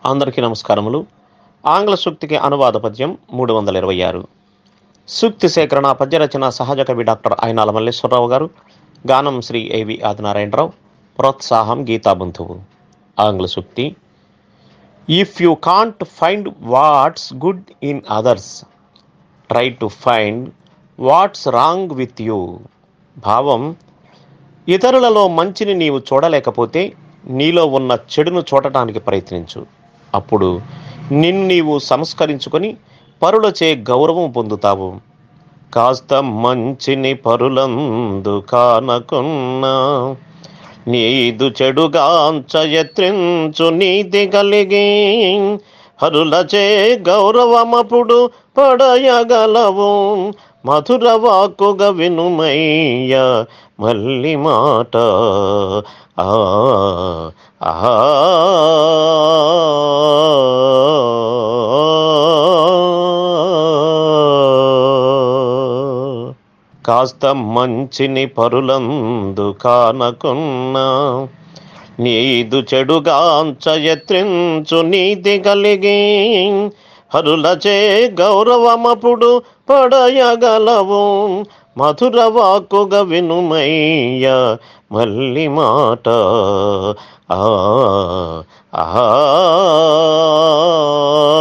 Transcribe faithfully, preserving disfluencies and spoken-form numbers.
అందరికీ నమస్కారములు. ఆంగ్ల సూక్తికి అనువాద పద్యం మూడు వందల ఇరవై ఆరు. సూక్తి సేకరణ పద్యరచన సహజ కవి డాక్టర్ అయినాల మల్లేశ్వరరావు గారు. గానం శ్రీ ఏవి ఆదినారాయణరావు. ప్రోత్సాహం గీతాబంధువు. ఆంగ్ల సూక్తి: if you can't find what's good in others, try to find what's wrong with you. భావం: ఇతరులలో మంచిని నీవు చూడలేకపోతే నీలో ఉన్న చెడును చూడటానికి ప్రయత్నించు. అప్పుడు నిన్ను నీవు సంస్కరించుకొని పరులచే గౌరవం పొందుతావు. కాస్త మంచిని పరులందు కానకున్నా, నీదు చెడుగాంచ యత్నించు నీతి కలిగి. హరులచే గౌరవమప్పుడు పడయగలవు, మధుర వాక్కుగా వినుమయ్య మల్లి మాట. ఆ ఆ కాస్త మంచిని పరులందు కానకున్నా, నీదు చెడుగాంచ యత్నించు నీతి కలిగి. హరులచే గౌరవమప్పుడు పడయగలవు, మధుర వాక్కుగా వినుమయ్య మల్లి మాట. ఆ ఆ